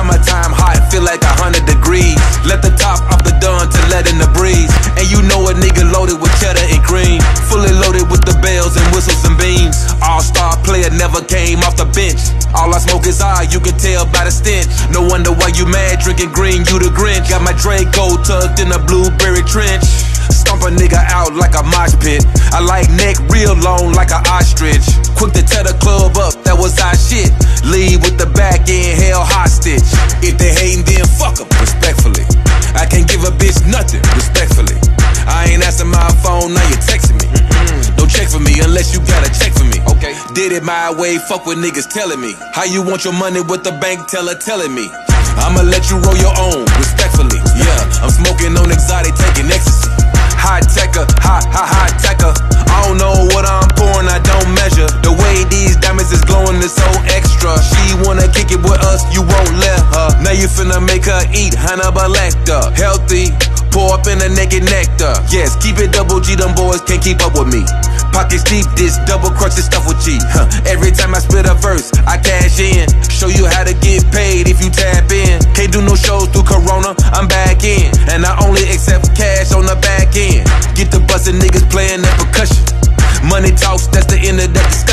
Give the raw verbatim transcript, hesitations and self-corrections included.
Summertime hot, feel like a hundred degrees. Let the top off the dun to let in the breeze. And you know a nigga loaded with cheddar and cream, fully loaded with the bells and whistles and beams. All-star player never came off the bench. All I smoke is eye, you can tell by the stench. No wonder why you mad, drinking green, you the Grinch. Got my Draco tucked in a blueberry trench. Stomp a nigga out like a mosh pit. I like neck real long like an ostrich. Quick to tear the club up, that was our shit. Leave with the back end held hostage. If they hatin', then fuck 'em, respectfully. I can't give a bitch nothing, respectfully. I ain't answering my phone, now you texting me. Mm-mm. Don't check for me unless you got a check for me. Okay. Did it my way, fuck what niggas telling me. How you want your money with the bank teller telling me? I'ma let you roll your own, respectfully. Yeah, I'm smoking on exotic, taking ecstasy. High techer, high, high, high techer. I don't know what I'm pouring, I don't measure. The way these diamonds is glowing is so extra. She wanna kick it with us, you won't let her. Now you finna make her eat Hannibal Lecter. Healthy, pour up in the naked nectar. Yes, keep it double G, them boys can't keep up with me. Pockets deep, this double crutch this stuff with G. Huh. Every time I spit a verse, I cash in. Show you how to get paid if you tap in. Can't do no shows through Corona, I'm back in. And I only accept cash on the back end. Get the bustin' niggas playing that percussion. Money talks, that's the end of that discussion.